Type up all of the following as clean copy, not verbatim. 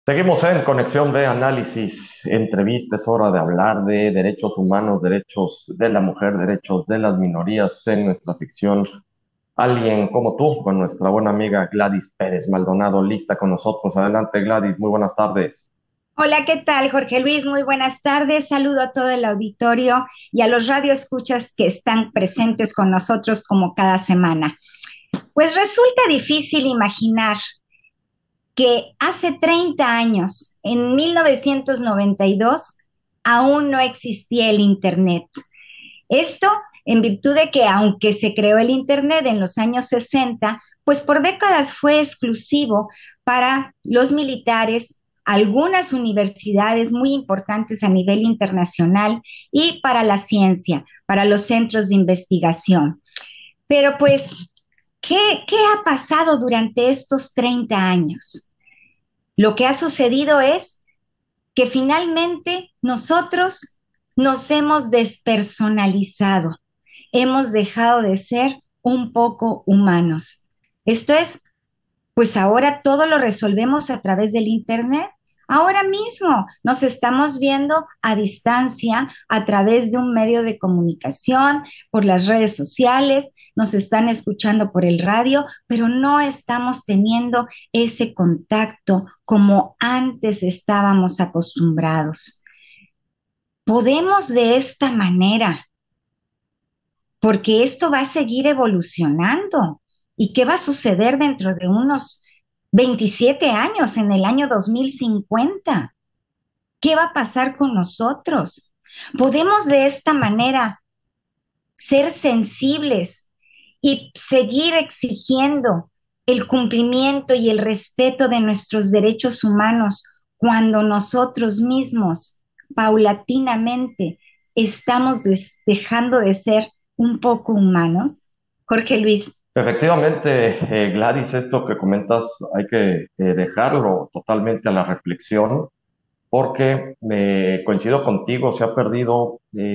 Seguimos en Conexión de Análisis, entrevista, es hora de hablar de derechos humanos, derechos de la mujer, derechos de las minorías en nuestra sección. Alguien como tú, con nuestra buena amiga Gladys Pérez Maldonado, lista con nosotros. Adelante, Gladys, muy buenas tardes. Hola, ¿qué tal, Jorge Luis? Muy buenas tardes. Saludo a todo el auditorio y a los radioescuchas que están presentes con nosotros como cada semana. Pues resulta difícil imaginar que hace 30 años, en 1992, aún no existía el Internet. Esto en virtud de que aunque se creó el Internet en los años 60, pues por décadas fue exclusivo para los militares, algunas universidades muy importantes a nivel internacional y para la ciencia, para los centros de investigación. Pero pues, ¿qué ha pasado durante estos 30 años? Lo que ha sucedido es que finalmente nosotros nos hemos despersonalizado, hemos dejado de ser un poco humanos. Esto es, pues ahora todo lo resolvemos a través del Internet. Ahora mismo nos estamos viendo a distancia a través de un medio de comunicación, por las redes sociales, nos están escuchando por el radio, pero no estamos teniendo ese contacto como antes estábamos acostumbrados. Podemos de esta manera, porque esto va a seguir evolucionando. ¿Y qué va a suceder dentro de unos 27 años, en el año 2050? ¿Qué va a pasar con nosotros? Podemos de esta manera ser sensibles y seguir exigiendo el cumplimiento y el respeto de nuestros derechos humanos cuando nosotros mismos, paulatinamente, estamos dejando de ser un poco humanos. Jorge Luis. Efectivamente, Gladys, esto que comentas hay que dejarlo totalmente a la reflexión porque coincido contigo, se ha perdido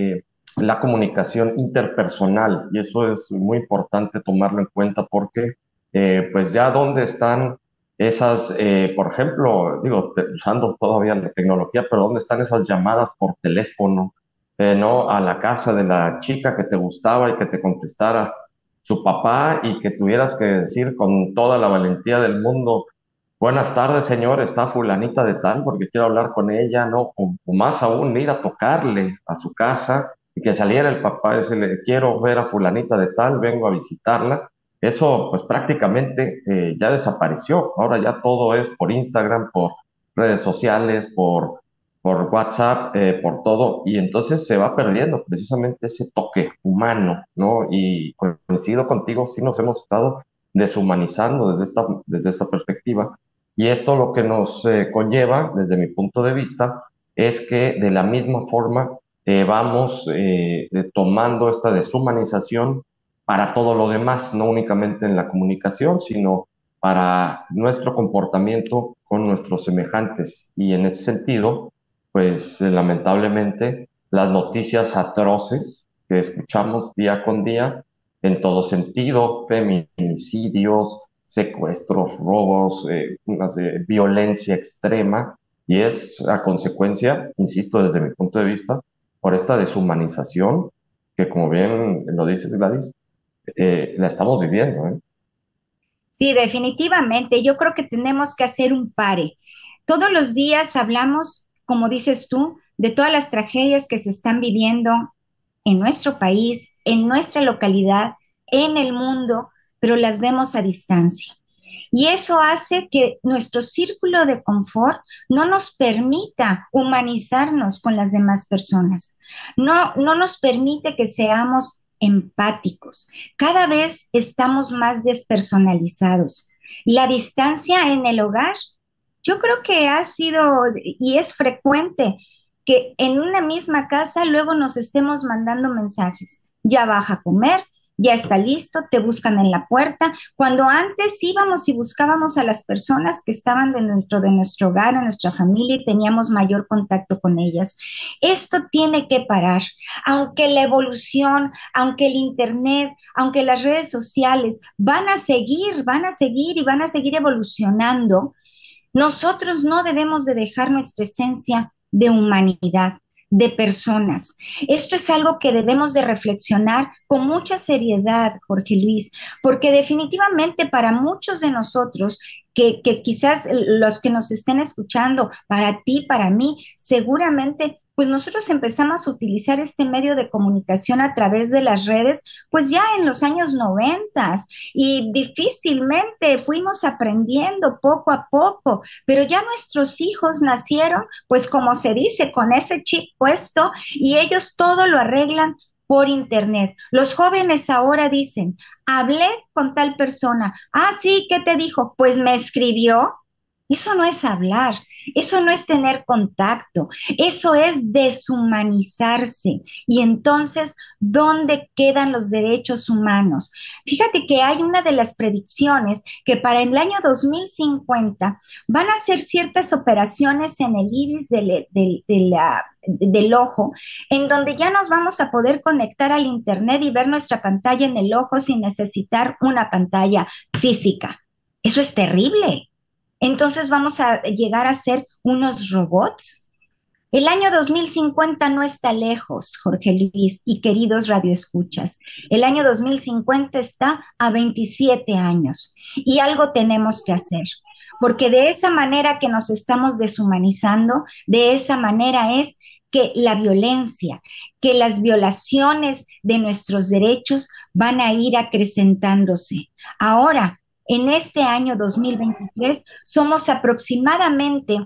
la comunicación interpersonal y eso es muy importante tomarlo en cuenta porque pues ya dónde están esas, por ejemplo, digo, usando todavía la tecnología, pero dónde están esas llamadas por teléfono, ¿no? A la casa de la chica que te gustaba y que te contestara su papá y que tuvieras que decir con toda la valentía del mundo: buenas tardes, señor, está fulanita de tal porque quiero hablar con ella, ¿no? O más aún, ir a tocarle a su casa y que saliera el papá y decirle: quiero ver a fulanita de tal, vengo a visitarla. Eso pues prácticamente ya desapareció. Ahora ya todo es por Instagram, por redes sociales, por WhatsApp, por todo. Y entonces se va perdiendo precisamente ese toque humano, ¿no? Y coincido contigo, sí nos hemos estado deshumanizando desde esta perspectiva. Y esto lo que nos conlleva, desde mi punto de vista, es que de la misma forma vamos tomando esta deshumanización para todo lo demás, no únicamente en la comunicación, sino para nuestro comportamiento con nuestros semejantes. Y en ese sentido, pues lamentablemente, las noticias atroces que escuchamos día con día, en todo sentido, feminicidios, secuestros, robos, violencia extrema, y es a consecuencia, insisto, desde mi punto de vista, por esta deshumanización que, como bien lo dices, Gladys, la estamos viviendo, ¿eh? Sí, definitivamente. Yo creo que tenemos que hacer un pare. Todos los días hablamos, como dices tú, de todas las tragedias que se están viviendo en nuestro país, en nuestra localidad, en el mundo, pero las vemos a distancia. Y eso hace que nuestro círculo de confort no nos permita humanizarnos con las demás personas, no nos permite que seamos empáticos. Cada vez estamos más despersonalizados. La distancia en el hogar, yo creo que ha sido y es frecuente que en una misma casa luego nos estemos mandando mensajes. Ya baja a comer, ya está listo, te buscan en la puerta, cuando antes íbamos y buscábamos a las personas que estaban dentro de nuestro hogar, en nuestra familia y teníamos mayor contacto con ellas. Esto tiene que parar, aunque la evolución, aunque el Internet, aunque las redes sociales van a seguir y van a seguir evolucionando. Nosotros no debemos de dejar nuestra esencia de humanidad, de personas. Esto es algo que debemos de reflexionar con mucha seriedad, Jorge Luis, porque definitivamente para muchos de nosotros, que quizás los que nos estén escuchando, para ti, para mí, seguramente, pues nosotros empezamos a utilizar este medio de comunicación a través de las redes, pues ya en los años 90 y difícilmente fuimos aprendiendo poco a poco, pero ya nuestros hijos nacieron, pues como se dice, con ese chip puesto y ellos todo lo arreglan por internet. Los jóvenes ahora dicen, hablé con tal persona. Ah, sí, ¿qué te dijo? Pues me escribió. Eso no es hablar, eso no es tener contacto, eso es deshumanizarse. Y entonces, ¿dónde quedan los derechos humanos? Fíjate que hay una de las predicciones que para el año 2050 van a hacer ciertas operaciones en el iris del ojo, en donde ya nos vamos a poder conectar al Internet y ver nuestra pantalla en el ojo sin necesitar una pantalla física. Eso es terrible. Entonces vamos a llegar a ser unos robots. El año 2050 no está lejos, Jorge Luis y queridos radioescuchas. El año 2050 está a 27 años y algo tenemos que hacer, porque de esa manera que nos estamos deshumanizando, de esa manera es que la violencia, que las violaciones de nuestros derechos van a ir acrecentándose. Ahora, en este año 2023, somos aproximadamente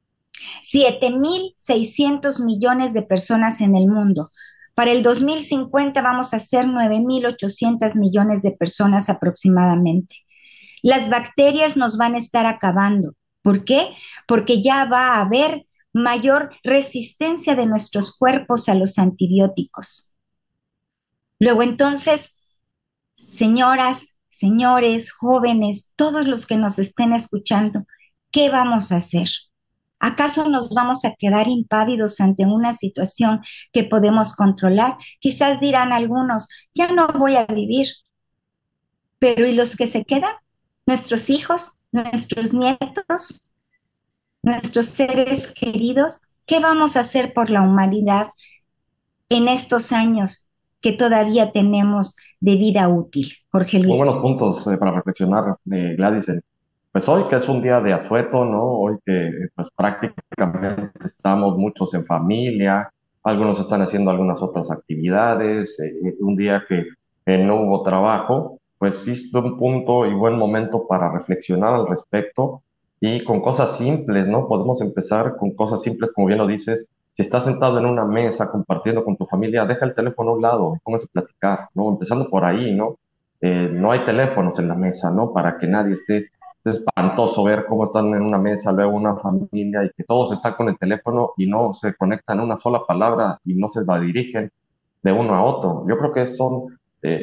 7.600 millones de personas en el mundo. Para el 2050 vamos a ser 9.800 millones de personas aproximadamente. Las bacterias nos van a estar acabando. ¿Por qué? Porque ya va a haber mayor resistencia de nuestros cuerpos a los antibióticos. Luego entonces, señoras, señores, jóvenes, todos los que nos estén escuchando, ¿qué vamos a hacer? ¿Acaso nos vamos a quedar impávidos ante una situación que podemos controlar? Quizás dirán algunos, ya no voy a vivir, pero ¿y los que se quedan? Nuestros hijos, nuestros nietos, nuestros seres queridos, ¿qué vamos a hacer por la humanidad en estos años que todavía tenemos de vida útil, Jorge Muy Luis? buenos puntos para reflexionar, Gladys. Pues hoy que es un día de asueto, ¿no? Hoy que pues prácticamente estamos muchos en familia, algunos están haciendo algunas otras actividades, un día que no hubo trabajo, pues sí es un punto y buen momento para reflexionar al respecto y con cosas simples, ¿no? Podemos empezar con cosas simples, como bien lo dices. Si estás sentado en una mesa compartiendo con tu familia, deja el teléfono a un lado, póngase a platicar, ¿no? Empezando por ahí, ¿no? No hay teléfonos en la mesa, ¿no? Para que nadie esté. Es espantoso ver cómo están en una mesa, luego una familia y que todos están con el teléfono y no se conectan a una sola palabra y no se la dirigen de uno a otro. Yo creo que son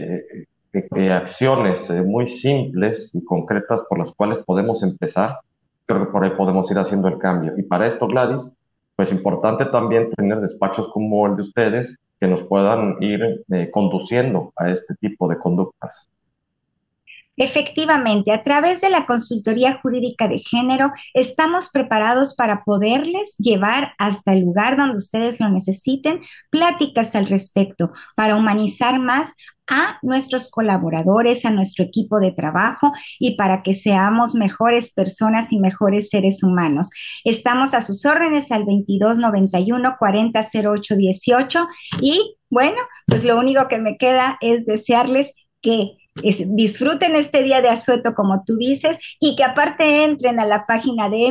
acciones muy simples y concretas por las cuales podemos empezar. Creo que por ahí podemos ir haciendo el cambio. Y para esto, Gladys, pues importante también tener despachos como el de ustedes que nos puedan ir conduciendo a este tipo de conductas. Efectivamente, a través de la consultoría jurídica de género estamos preparados para poderles llevar hasta el lugar donde ustedes lo necesiten, pláticas al respecto, para humanizar más a nuestros colaboradores, a nuestro equipo de trabajo y para que seamos mejores personas y mejores seres humanos. Estamos a sus órdenes al 2291 40 08 18 y bueno, pues lo único que me queda es desearles que disfruten este día de asueto como tú dices y que aparte entren a la página de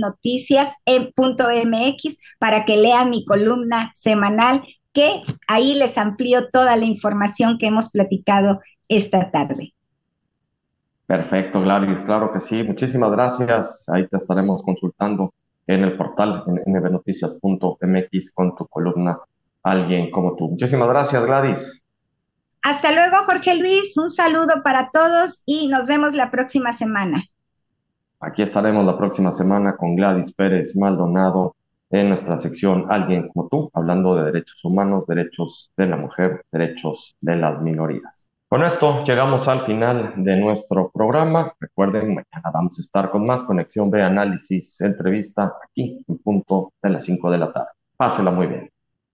mbnoticias.mx para que lean mi columna semanal que ahí les amplío toda la información que hemos platicado esta tarde. Perfecto, Gladys, claro que sí. Muchísimas gracias. Ahí te estaremos consultando en el portal en mbnoticias.mx con tu columna Alguien como tú. Muchísimas gracias, Gladys. Hasta luego, Jorge Luis. Un saludo para todos y nos vemos la próxima semana. Aquí estaremos la próxima semana con Gladys Pérez Maldonado en nuestra sección Alguien como tú, hablando de derechos humanos, derechos de la mujer, derechos de las minorías. Con esto llegamos al final de nuestro programa. Recuerden, mañana vamos a estar con más Conexión B, análisis, entrevista aquí en punto de las 5 de la tarde. Pásela muy bien.